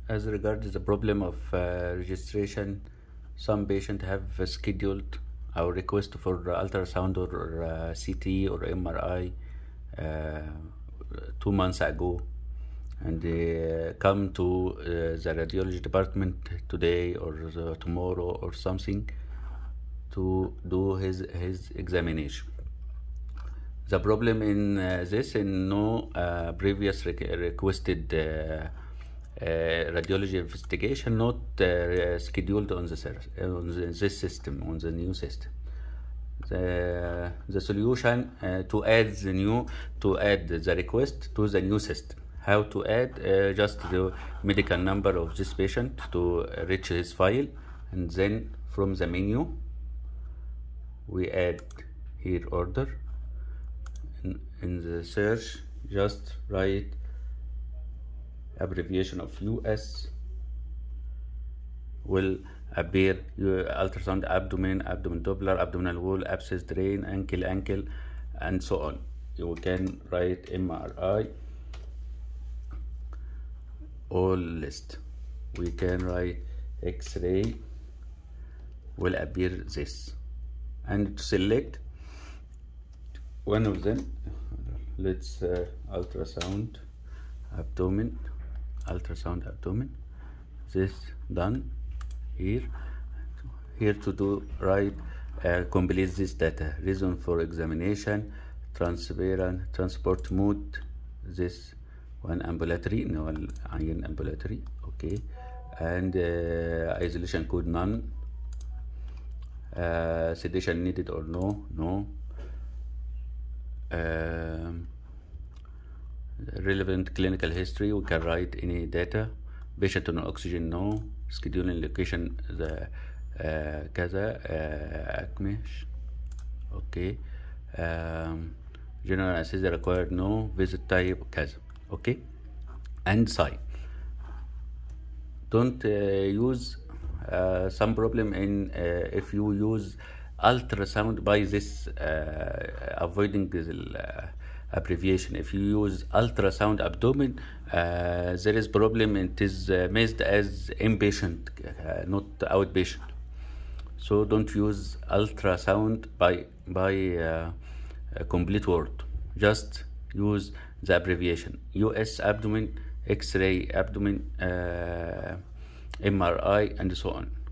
As regards the problem of registration, some patients have scheduled our request for ultrasound or CT or MRI 2 months ago, and they come to the radiology department today or tomorrow or something to do his examination. The problem in this, in no previous requested radiology investigation not scheduled on this system, on the new system. The solution to add the request to the new system. How to add? Just the medical number of this patient to reach his file, and then from the menu we add here order. In the search, just write abbreviation of US, will appear your ultrasound abdomen, abdomen Doppler, abdominal wall, abscess, drain, ankle, and so on. You can write MRI, all list. We can write X-ray, will appear this, and to select one of them. Let's ultrasound abdomen, this done. Here to do right, complete this data. Reason for examination, transport mode, this one ambulatory, no iron ambulatory, okay, and isolation code none, sedation needed or no. Relevant clinical history, we can write any data. Patient on oxygen, no. Scheduling location, the kaza akmesh, okay. General anesthesia required, no. Visit type, kaza, okay. And sign. Don't use some problem in if you use ultrasound by this avoiding the abbreviation. If you use ultrasound abdomen, there is problem. It is missed as inpatient, not outpatient. So don't use ultrasound by a complete word. Just use the abbreviation: US abdomen, X-ray abdomen, MRI, and so on.